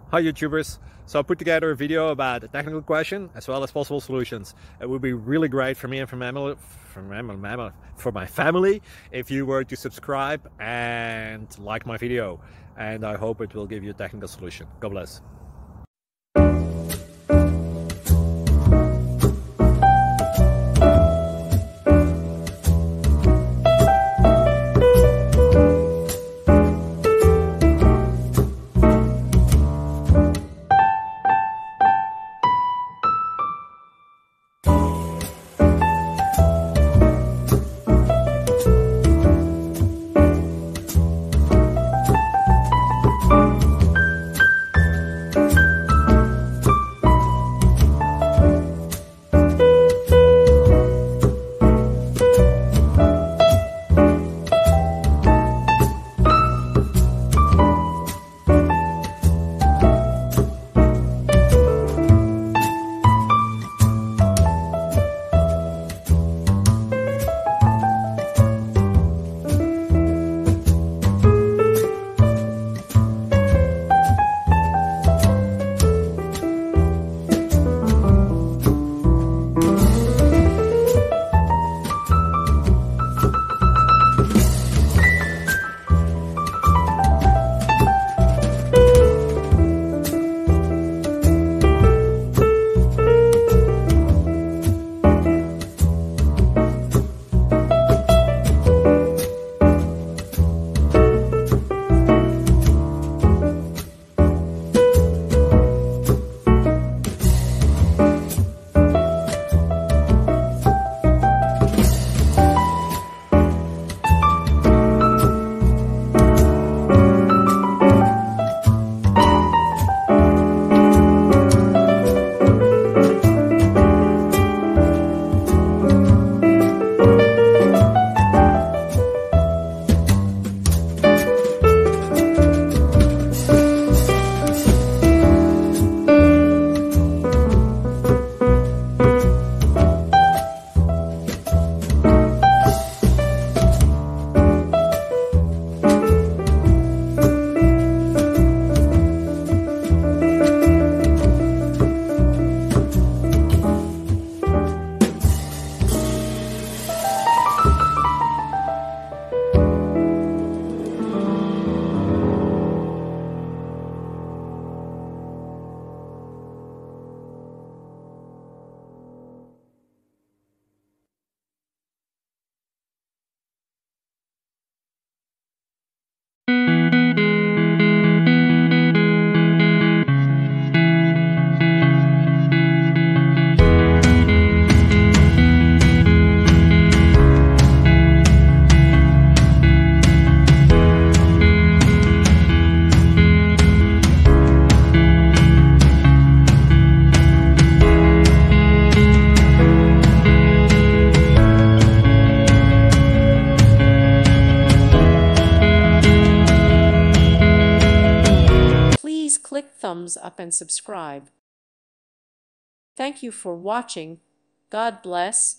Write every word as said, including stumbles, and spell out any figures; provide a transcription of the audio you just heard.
Hi YouTubers! So I put together a video about a technical question as well as possible solutions. It would be really great for me and for my, for my, for my family if you were to subscribe and like my video, and I hope it will give you a technical solution. God bless. Please click thumbs up and subscribe. Thank you for watching. God bless.